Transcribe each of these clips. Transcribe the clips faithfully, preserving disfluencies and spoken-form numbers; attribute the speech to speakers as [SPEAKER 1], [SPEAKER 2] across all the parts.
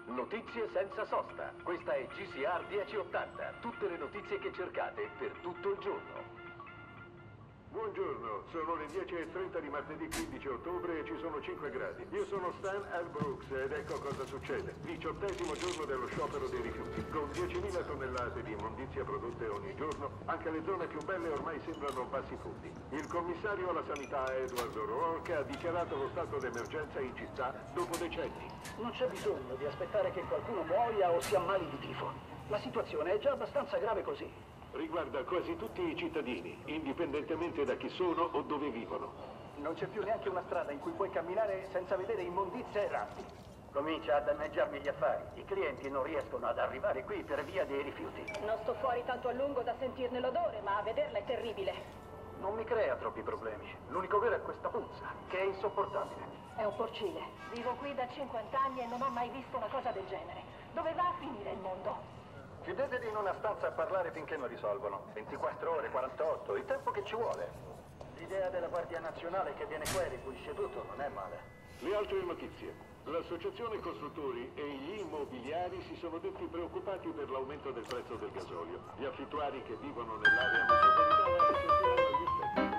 [SPEAKER 1] Notizie senza sosta. Questa è G C R dieci ottanta. Tutte le notizie che cercate per tutto il giorno.
[SPEAKER 2] Buongiorno, sono le dieci e trenta di martedì quindici ottobre e ci sono cinque gradi. Io sono Stan L. Brooks ed ecco cosa succede. Diciottesimo giorno dello sciopero dei rifiuti. Con diecimila tonnellate di immondizia prodotte ogni giorno, anche le zone più belle ormai sembrano bassi fondi. Il commissario alla sanità Edward O'Rourke ha dichiarato lo stato d'emergenza in città dopo decenni.
[SPEAKER 3] Non c'è bisogno di aspettare che qualcuno muoia o si ammali di tifo. La situazione è già abbastanza grave così.
[SPEAKER 2] Riguarda quasi tutti i cittadini, indipendentemente da chi sono o dove vivono.
[SPEAKER 3] Non c'è più neanche una strada in cui puoi camminare senza vedere immondizie e ratti. Comincia a danneggiarmi gli affari. I clienti non riescono ad arrivare qui per via dei rifiuti.
[SPEAKER 4] Non sto fuori tanto a lungo da sentirne l'odore, ma a vederla è terribile.
[SPEAKER 3] Non mi crea troppi problemi. L'unico vero è questa puzza, che è insopportabile.
[SPEAKER 4] È un porcile. Vivo qui da cinquanta anni e non ho mai visto una cosa del genere. Dove va a finire il mondo?
[SPEAKER 3] Chiudetevi in una stanza a parlare finché non risolvono. ventiquattro ore, quarantotto, il tempo che ci vuole. L'idea della Guardia Nazionale che viene qua e ripulisce tutto non è male.
[SPEAKER 2] Le altre notizie. L'associazione costruttori e gli immobiliari si sono detti preoccupati per l'aumento del prezzo del gasolio. Gli affittuari che vivono nell'area metropolitana sentiranno gli effetti.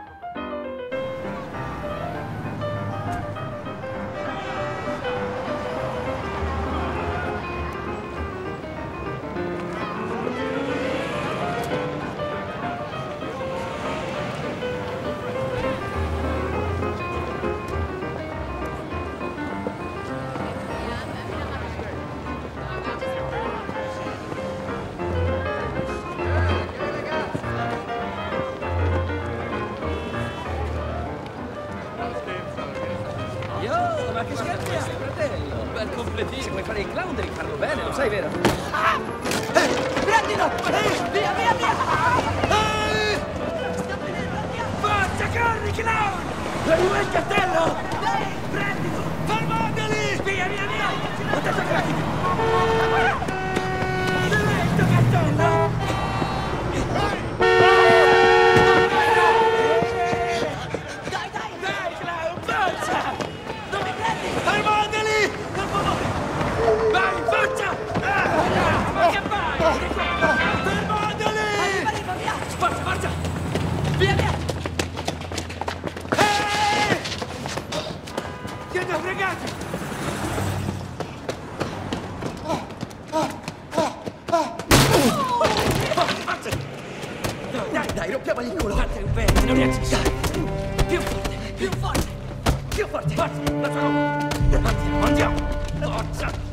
[SPEAKER 5] Ma che scherzi hai, fratello? Un bel completino. Se vuoi fare il clown devi farlo bene, lo sai, vero? Ah! Eh, prendilo! Eh, via, via, via! Eh! Forza, corri, clown! Dai, vuoi il cartello? Dai, prendilo! Fermateli! Via, via, via! Non ti attaccati! Dov'è il tuo cartello? Vai, forza! Ah, ma che fai? Fermateli! Forza, forza! Via, via! Eeeh! Siete fregati! Forza, forza! Dai, dai, dai, rompiamogli il culo! Guarda, un vento, non reagisci! Più forte, più forte! Più forte! Forza, la farò! Andiamo, andiamo! Forza!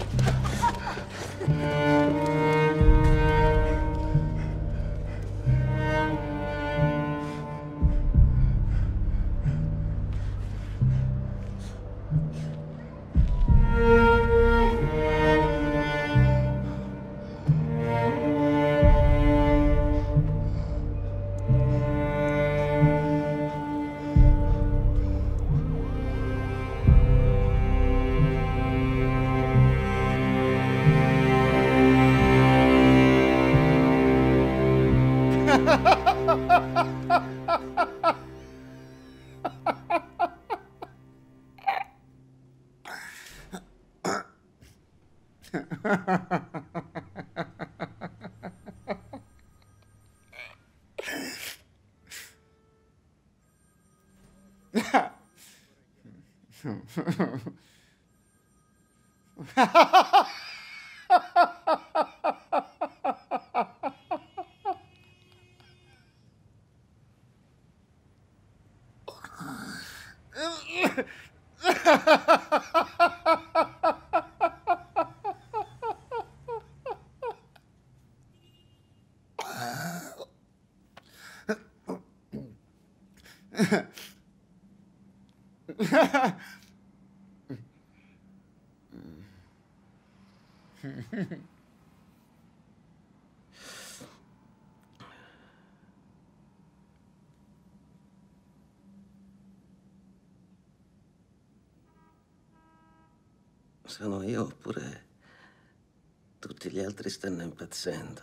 [SPEAKER 6] Sono io oppure tutti gli altri stanno impazzendo?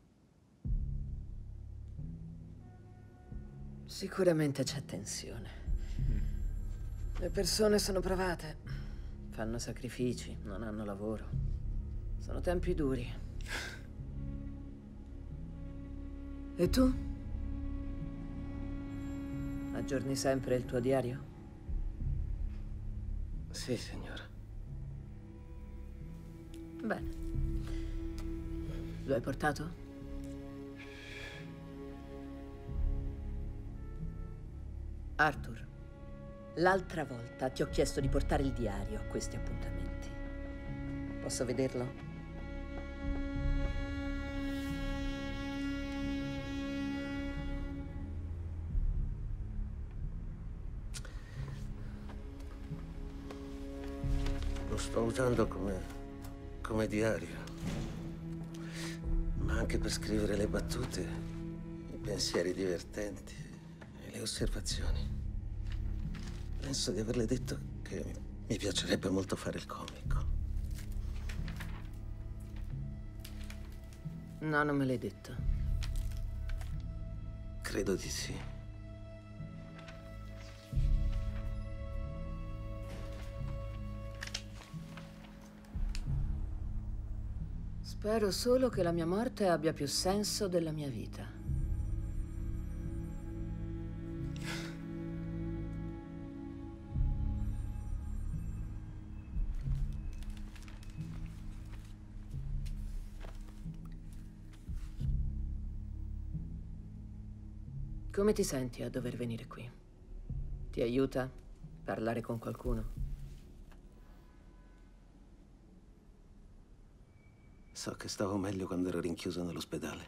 [SPEAKER 7] Sicuramente c'è tensione. Le persone sono provate, fanno sacrifici, non hanno lavoro. Sono tempi duri. E tu? Aggiorni sempre il tuo diario?
[SPEAKER 6] Sì, signora.
[SPEAKER 7] Bene. Lo hai portato? Arthur, l'altra volta ti ho chiesto di portare il diario a questi appuntamenti. Posso vederlo?
[SPEAKER 6] Lo sto usando come, come diario, ma anche per scrivere le battute, i pensieri divertenti e le osservazioni. Penso di averle detto che mi piacerebbe molto fare il comico.
[SPEAKER 7] No, non me l'hai detto.
[SPEAKER 6] Credo di sì.
[SPEAKER 7] Spero solo che la mia morte abbia più senso della mia vita. Come ti senti a dover venire qui? Ti aiuta parlare con qualcuno?
[SPEAKER 6] So che stavo meglio quando ero rinchiuso nell'ospedale.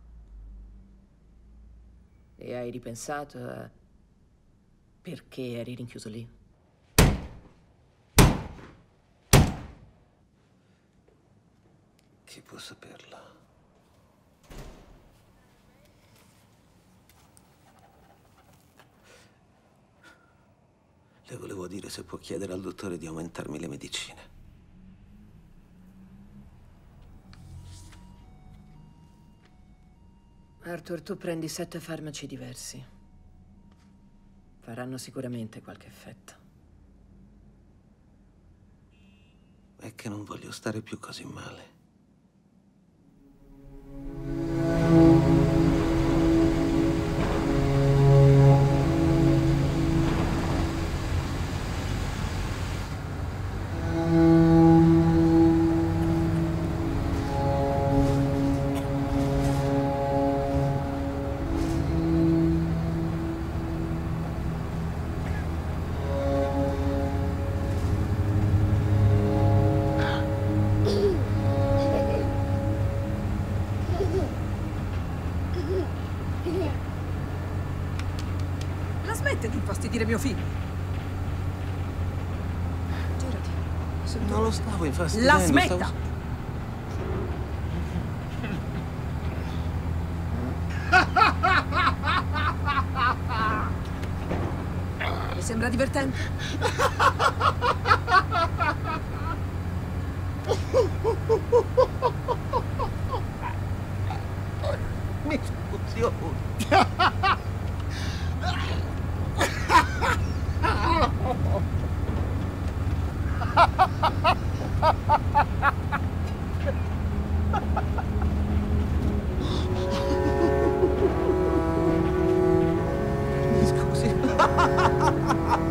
[SPEAKER 7] E hai ripensato a perché eri rinchiuso lì?
[SPEAKER 6] Chi può saperlo? Le volevo dire se può chiedere al dottore di aumentarmi le medicine.
[SPEAKER 7] Arthur, tu prendi sette farmaci diversi. Faranno sicuramente qualche effetto.
[SPEAKER 6] È che non voglio stare più così male.
[SPEAKER 8] La smette di infastidire mio figlio. Girati.
[SPEAKER 6] Non lo stavo infastidendo.
[SPEAKER 8] La smetta!
[SPEAKER 6] Stavo...
[SPEAKER 8] Mi sembra divertente?
[SPEAKER 6] Mi scusi. Mi scusi.